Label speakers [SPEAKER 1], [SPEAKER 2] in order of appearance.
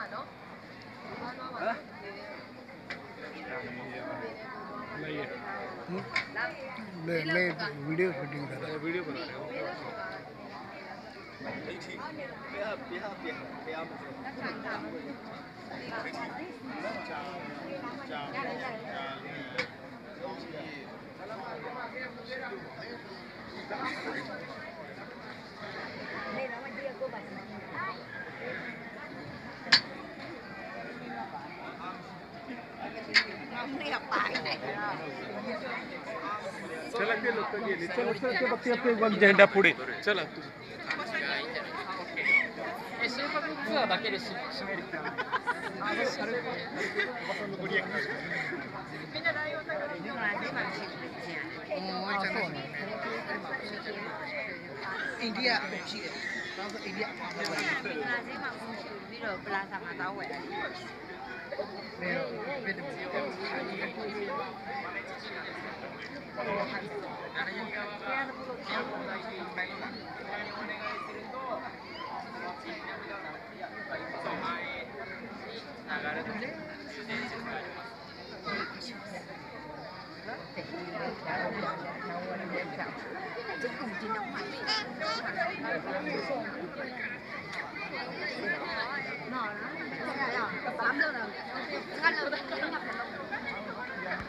[SPEAKER 1] मैं video shooting कर रहा हूँ वीडियो बना रहे हो चला ते लोक गेले चला चल ते बघते ते वन झेंडा पुढे चला तू シェイパブツアーだけで締める。みんなライオンだから。အိန္ဒိယရှိတယ်။ဒါဆိုအိန္ဒိယအမှားပဲ။ဒီမှာဈေးမှာမရှိဘူးပြီးတော့ပလာဇာမှာတောင်းဝယ်တယ်။ဘယ်လိုဖြစ်တယ်။